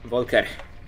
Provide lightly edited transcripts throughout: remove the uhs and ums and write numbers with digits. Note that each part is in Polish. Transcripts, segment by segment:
Volker.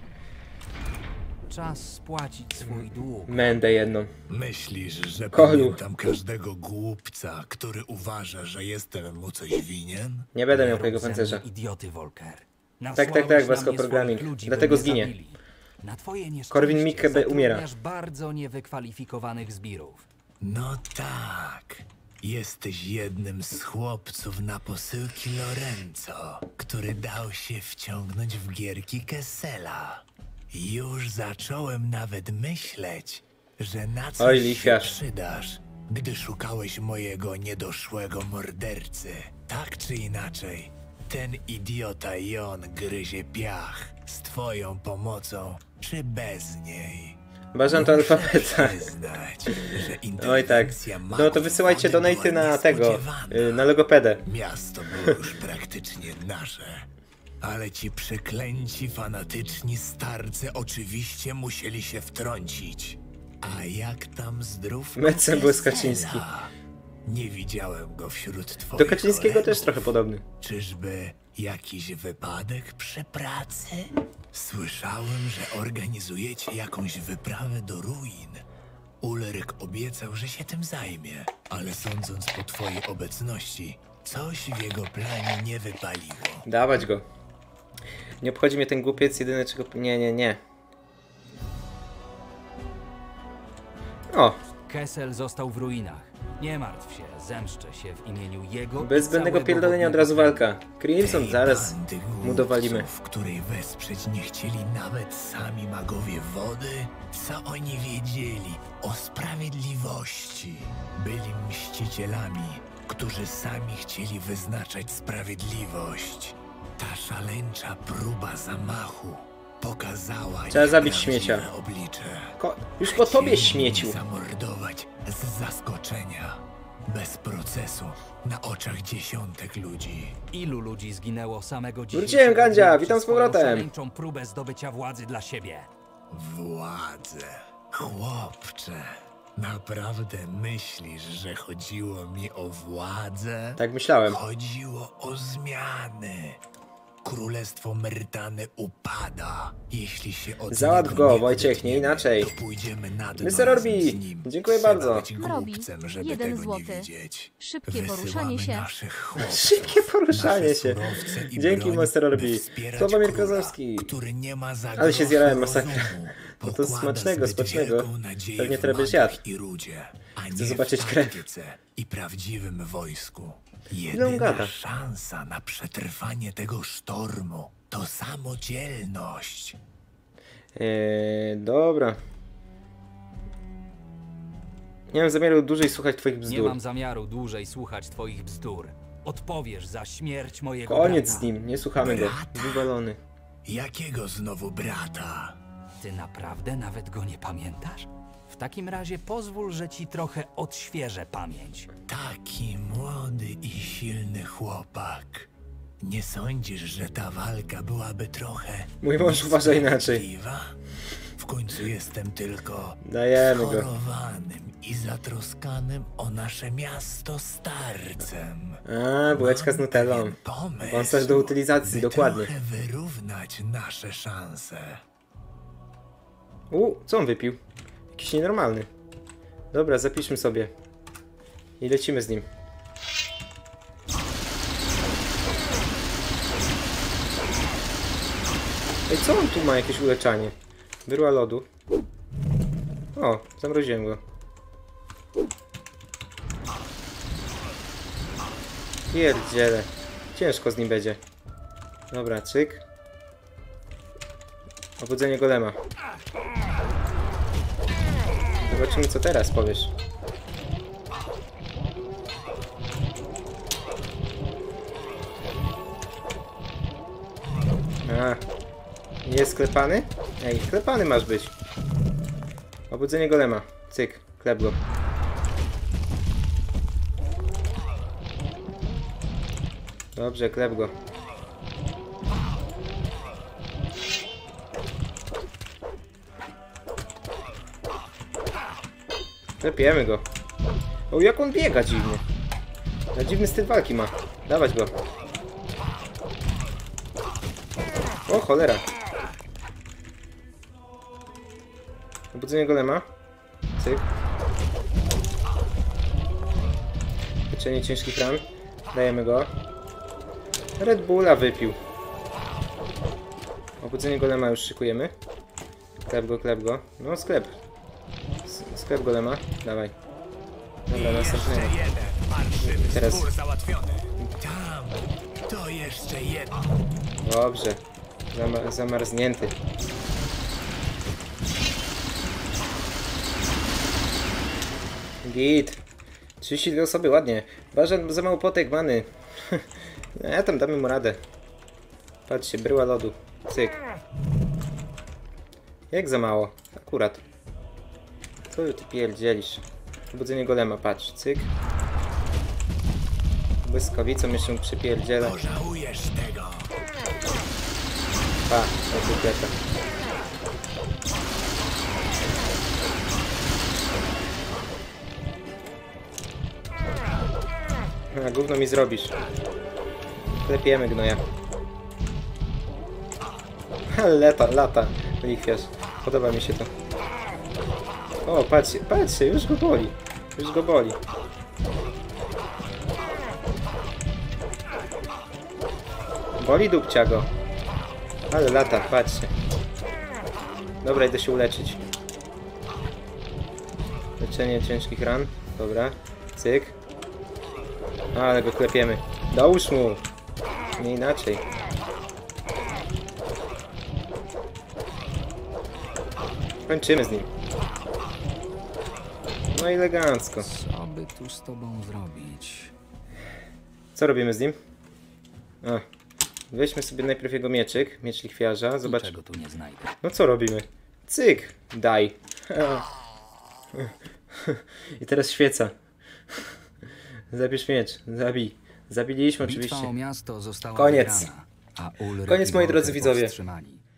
Czas spłacić swój dług. Mędę jedną. Myślisz, że Kolu. pamiętam każdego głupca, który uważa, że jestem mu coś winien? Nie będę miał Rób twojego ze mnie pancerza. idioty, Volker. Tak, Vasco Nasłałeś na mnie Programming. swoich ludzi, Dlatego by mnie zginie. zabili. Na twoje nieszczęście Korwin Mikke umiera. zatrudniasz bardzo niewykwalifikowanych zbirów. No tak. Jesteś jednym z chłopców na posyłki Lorenzo, który dał się wciągnąć w gierki Kessela. Już zacząłem nawet myśleć, że na coś Oj, się lichwiarz. przydasz, gdy szukałeś mojego niedoszłego mordercy. Tak czy inaczej, ten idiota Jon gryzie piach z twoją pomocą, czy bez niej. Uważam to alfabeta. Przyznać, że Oj tak. interwencja No to wysyłajcie magów donaty była na tego, niespodziewana. na logopedę. Miasto było już praktycznie nasze. Ale ci przeklęci, fanatyczni starcy oczywiście musieli się wtrącić. A jak tam zdrów Mecen Błyskaczyński. Nie widziałem go wśród twoich Do Kaczyńskiego kolegów. też trochę podobny. Czyżby jakiś wypadek przy pracy? Słyszałem, że organizujecie jakąś wyprawę do ruin. Ulryk obiecał, że się tym zajmie, ale sądząc po twojej obecności, coś w jego planie nie wypaliło. Dawać go. Nie obchodzi mnie ten głupiec, jedyne czego... Nie. O! Kessel został w ruinach. Nie martw się, zemszczę się w imieniu jego. Bez i zbędnego całego pierdolenia od razu wodnego walka. Crimson, Tej zaraz bandy mu dowalimy. głupców, której wesprzeć nie chcieli nawet sami magowie wody, co oni wiedzieli o sprawiedliwości. Byli mścicielami, którzy sami chcieli wyznaczać sprawiedliwość. Ta szaleńcza próba zamachu pokazała Trzeba ich zabić prawdziwe śmiecia. oblicze. Już po tobie, Chcieli śmieciu. mnie zamordować z zaskoczenia, bez procesu, na oczach dziesiątek ludzi. Ilu ludzi zginęło samego dzisiaj? Wróciłem, Gandzia, witam z powrotem. Szaleńczą próbę zdobycia władzy dla siebie. Władzę, chłopcze. Naprawdę myślisz, że chodziło mi o władzę? Tak myślałem. Chodziło o zmiany. Królestwo Myrtany upada. Jeśli się od Załatw niego go, nie Wojciech, nie odetniemy, inaczej. To pójdziemy na dno Mr. razem Orbi, z nim. dziękuję Trzeba bardzo. być głupcem, żeby 1 tego złoty. nie widzieć. Szybkie poruszanie się. Naszych chłopców, Szybkie poruszanie nasze się. surowce i Dzięki, broń, Master Orbi. by wspierać Sławomir króla, Kozłowski. który nie ma za Ale się grosz zjarałem, masakra. rozumu. No to Pokłada smacznego, zbyt smacznego. wielką nadzieję Pewnie w tyle byś magach jadł. i rudzie, a Chcę nie zobaczyć w krew. taktyce i prawdziwym wojsku. Ile on gada? Jedyna szansa na przetrwanie tego sztormu to samodzielność. Dobra. Nie mam zamiaru dłużej słuchać twoich Nie bzdur. mam zamiaru dłużej słuchać twoich bzdur. Odpowiesz za śmierć mojego Koniec brata. z nim, nie słuchamy go. Brata? Wywalony. Jakiego znowu brata? Ty naprawdę nawet go nie pamiętasz? W takim razie pozwól, że ci trochę odświeżę pamięć. Taki młody i silny chłopak. Nie sądzisz, że ta walka byłaby trochę Mój mąż uważa inaczej. niesprawiedliwa? W końcu jestem tylko Dajemy go. schorowanym i zatroskanym o nasze miasto starcem. A, bułeczka z nutellą. Pewien pomysł, Wąsaż do utylizacji, by dokładnie. trochę wyrównać nasze szanse. Co on wypił? Jakiś nienormalny. Dobra, zapiszmy sobie. I lecimy z nim. Ej, co on tu ma? Jakieś uleczanie? Wyrła lodu. O, zamroziłem go. Pierdziele. Ciężko z nim będzie. Dobra, cyk. Obudzenie golema. Zobaczymy, co teraz powiesz. A, nie jest sklepany? Ej, sklepany masz być. Obudzenie golema. Cyk, klep go. Dobrze, klep go. Klepiemy go. O, jak on biega dziwnie. No, dziwny styl walki ma. Dawać go. O, cholera. Obudzenie golema. Cyk. Leczenie ciężkich ran. Dajemy go. Red Bulla wypił. Obudzenie golema już szykujemy. Klep go. No sklep. Sklep golema. Dawaj. Dobra, następnego. Teraz. Tam, to jeszcze jedno. Dobrze. Zamarznięty. Git. 32 osoby, ładnie. Ważę za mało potek many. Ja tam damy mu radę. Patrzcie, bryła lodu. Cyk. Jak za mało? Akurat. Co ty pierdzielisz? Budzenie golema, patrz, cyk. Błyskawicą jeszcze mu przypierdzielę. Pożałujesz tego. Pa, na cykleta. A, gówno mi zrobisz. Klepiemy gnoja. Ale lata, lichwiarz. Podoba mi się to. O, patrzcie, już go boli. Już go boli. Boli dupcia go. Ale lata, patrzcie. Dobra, idę się uleczyć. Leczenie ciężkich ran. Dobra, cyk. Ale go klepiemy. Dołóż mu. Nie inaczej. Kończymy z nim. No i elegancko. Co by tu z tobą zrobić? Co robimy z nim? A. Weźmy sobie najpierw jego mieczyk. Miecz lichwiarza. Zobacz. Niczego tu nie znajdę. No co robimy? Cyk. Daj. I teraz świeca. Zabierz miecz. Zabij. Zabiliśmy Bitwa oczywiście. o miasto została Koniec. wygrana, a Ulryk Koniec, i moi Morkę drodzy widzowie. powstrzymani.